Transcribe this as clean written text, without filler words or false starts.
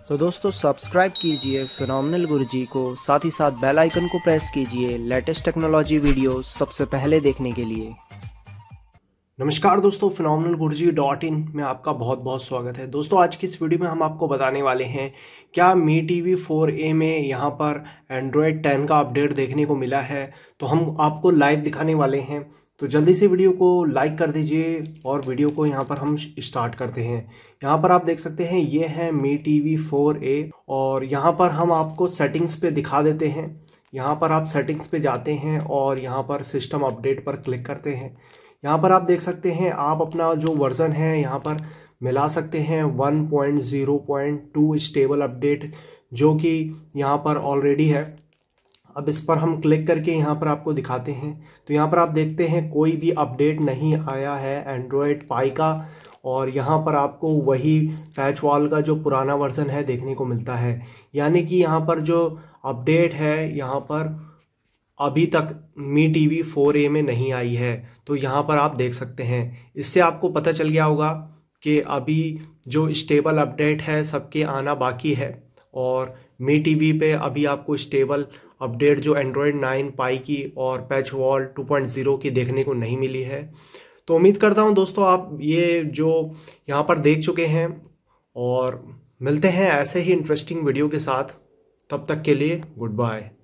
तो दोस्तों सब्सक्राइब कीजिए फिनोमिनल गुरुजी को, साथ ही साथ बेल आइकन को प्रेस कीजिए लेटेस्ट टेक्नोलॉजी वीडियो सबसे पहले देखने के लिए। नमस्कार दोस्तों, phenomenalguruji.in में आपका बहुत बहुत स्वागत है। दोस्तों आज की इस वीडियो में हम आपको बताने वाले हैं क्या मी टीवी 4a में यहाँ पर एंड्रॉयड 10 का अपडेट देखने को मिला है। तो हम आपको लाइव दिखाने वाले हैं, तो जल्दी से वीडियो को लाइक कर दीजिए और वीडियो को यहाँ पर हम स्टार्ट करते हैं। यहाँ पर आप देख सकते हैं ये है मी टीवी 4a और यहाँ पर हम आपको सेटिंग्स पे दिखा देते हैं। यहाँ पर आप सेटिंग्स पे जाते हैं और यहाँ पर सिस्टम अपडेट पर क्लिक करते हैं। यहाँ पर आप देख सकते हैं आप अपना जो वर्ज़न है यहाँ पर मिला सकते हैं 1.0.2 स्टेबल अपडेट, जो कि यहाँ पर ऑलरेडी है। अब इस पर हम क्लिक करके यहाँ पर आपको दिखाते हैं, तो यहाँ पर आप देखते हैं कोई भी अपडेट नहीं आया है एंड्रॉयड पाई का, और यहाँ पर आपको वही पैच वॉल का जो पुराना वर्ज़न है देखने को मिलता है। यानी कि यहाँ पर जो अपडेट है यहाँ पर अभी तक मी टीवी 4a में नहीं आई है। तो यहाँ पर आप देख सकते हैं, इससे आपको पता चल गया होगा कि अभी जो स्टेबल अपडेट है सबके आना बाकी है, और मी टीवी पे अभी आपको स्टेबल अपडेट जो एंड्रॉयड 9 पाई की और पैच वॉल 2.0 की देखने को नहीं मिली है। तो उम्मीद करता हूँ दोस्तों आप ये जो यहाँ पर देख चुके हैं, और मिलते हैं ऐसे ही इंटरेस्टिंग वीडियो के साथ। तब तक के लिए गुड बाय।